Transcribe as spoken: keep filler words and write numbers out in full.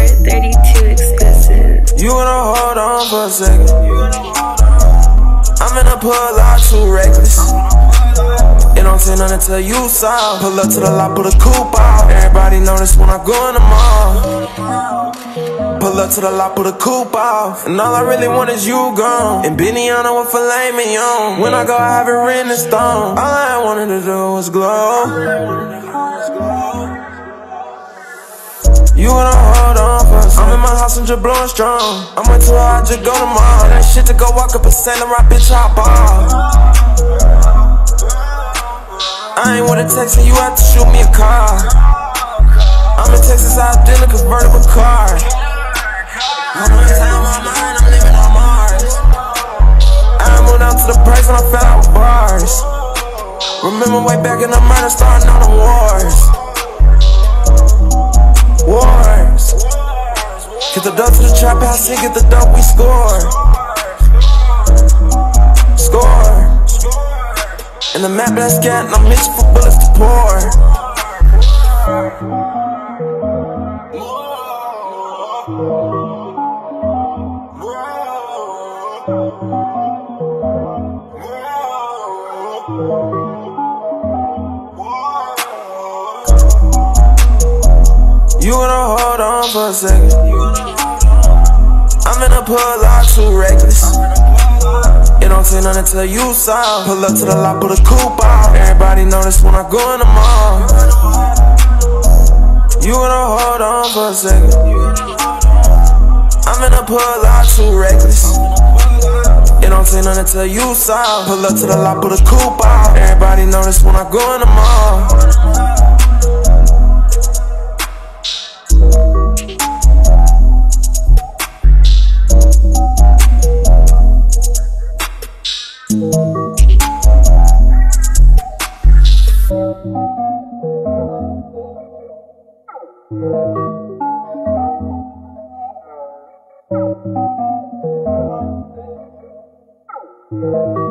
thirty-two exclusive. You wanna hold on for a second? I'm in a pull out too reckless. It don't take nothing till you solve. Pull up to the lot, put a coupe out. Everybody notice when I go in the mall. Pull up to the lot, put a coupe out. And all I really want is you gone. And Benihana with filet mignon. When I go, I have it written in stone. All I wanted to do was glow. You wanna hold on for a second? I'm in my house and just blowing strong. I went to her, I just go to mall. That shit to go walk up a Saint Laurent, bitch, hop off. I ain't with a text and you have to shoot me a car. I'm in Texas, I did a convertible car. I'm on time, my mind, I'm living on Mars. I moved out to the price when I fell out with bars. Remember way back in the murder, starting on the wars. Wars. Get the dope to the trap house and get the dope, we score. Score. And the map that's got, and I'm itching for bullets to pour. You wanna hold on for a second? I'm in a pull out too reckless. It don't take nothing till you solve. Pull up to the lot, put a coupe out. Everybody notice when I go in the mall. You wanna hold on for a second? I'm in a pull out too reckless. It don't take nothing till you solve. Pull up to the lot, put a coupe out. Everybody notice when I go in the mall. Thank you.